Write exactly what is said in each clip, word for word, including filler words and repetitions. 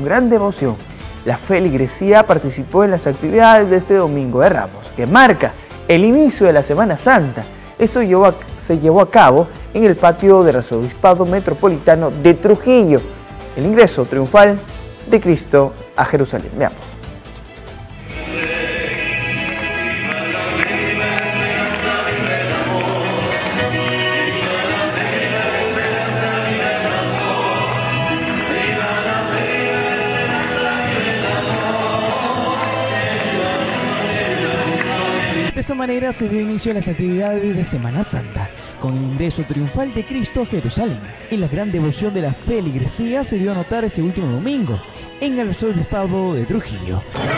Gran devoción, la feligresía participó en las actividades de este Domingo de Ramos, que marca el inicio de la Semana Santa. Esto llevó a, se llevó a cabo en el patio del Arzobispado Metropolitano de Trujillo, el ingreso triunfal de Cristo a Jerusalén. Veamos. De esta manera se dio inicio a las actividades de Semana Santa, con el ingreso triunfal de Cristo a Jerusalén. Y la gran devoción de la feligresía se dio a notar este último domingo en el Arzobispado de Trujillo.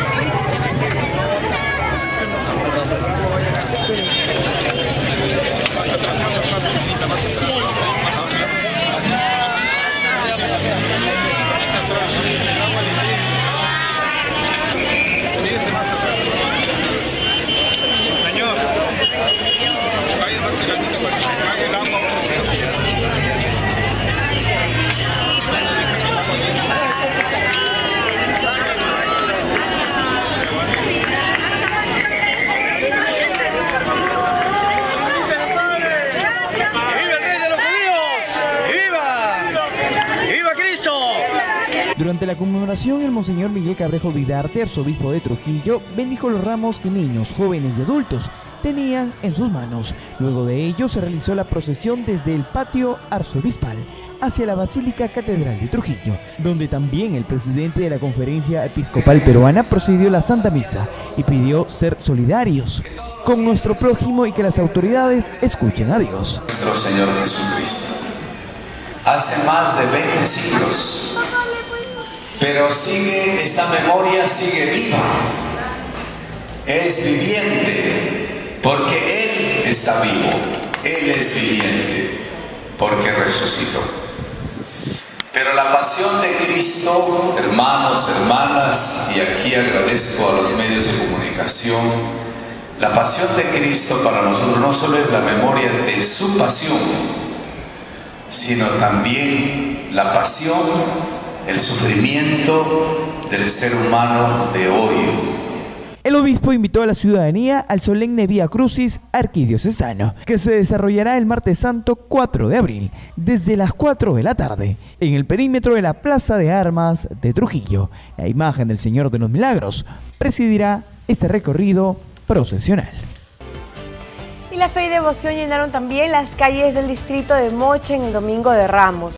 Durante la conmemoración, el Monseñor Miguel Cabrejo Vidarte, arzobispo de Trujillo, bendijo los ramos que niños, jóvenes y adultos tenían en sus manos. Luego de ello se realizó la procesión desde el patio arzobispal hacia la Basílica Catedral de Trujillo, donde también el presidente de la Conferencia Episcopal Peruana procedió la Santa Misa y pidió ser solidarios con nuestro prójimo y que las autoridades escuchen a Dios. Nuestro Señor Jesucristo, hace más de veinte siglos, pero sigue, esta memoria sigue viva, es viviente, porque Él está vivo, Él es viviente, porque resucitó. Pero la pasión de Cristo, hermanos, hermanas, y aquí agradezco a los medios de comunicación, la pasión de Cristo para nosotros no solo es la memoria de su pasión, sino también la pasión, el sufrimiento del ser humano de hoy. El obispo invitó a la ciudadanía al solemne Vía Crucis arquidiocesano, que se desarrollará el martes santo cuatro de abril, desde las cuatro de la tarde, en el perímetro de la Plaza de Armas de Trujillo. La imagen del Señor de los Milagros presidirá este recorrido procesional. Y la fe y devoción llenaron también las calles del distrito de Moche en el Domingo de Ramos.